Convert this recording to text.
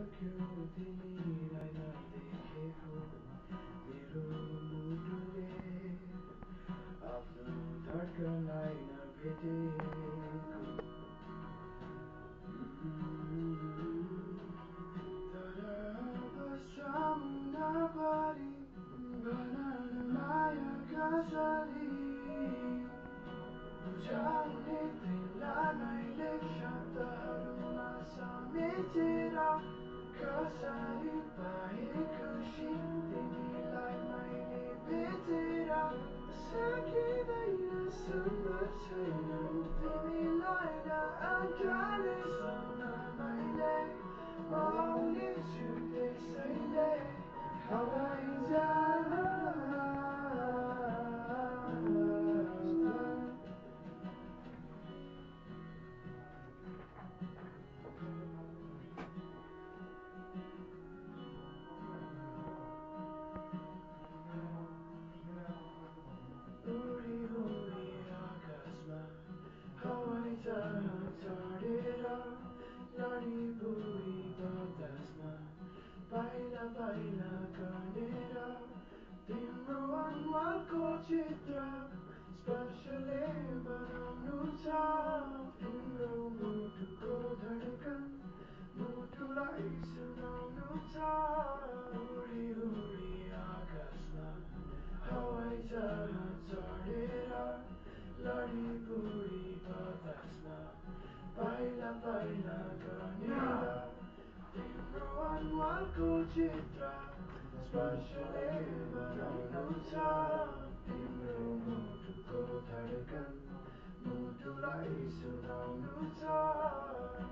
क्यों तिमीलाई नदेखेको मेरो मुटुले आफ्नो धड्कनलाई नभेटेको तर बस्छौँ नपरी भन न माया कसरी बुझाउने तिमीलाई मैले शब्दहरूमा समेटेर कसरी पाएँ खुसी तिमीलाई मैले भेटेर सकिँदैन सुन्दर छैन तिमीलाई नअगाले सुन मैले आउनेछु त्यसैले हवाई जहाज उडी उडी आकाशमा हवाई जहाज चढेर लडिपुरी बतासमा पाइला पाइला गनेर तिम्रो अनुहारको चित्र स्पर्शले बनाउनु छ तिम्रो मुटुको धड्कन मुटुलाई सुनाउनु छ उडी उडी आकाशमा हवाई जहाज चढेर लडिपुरी बतासमा पाइला पाइला गनेर तिम्रो अनुहारको चित्र स्पर्शले बनाउनु छ तिम्रो मुटुको धड्कन मुटुलाई सुनाउनु छ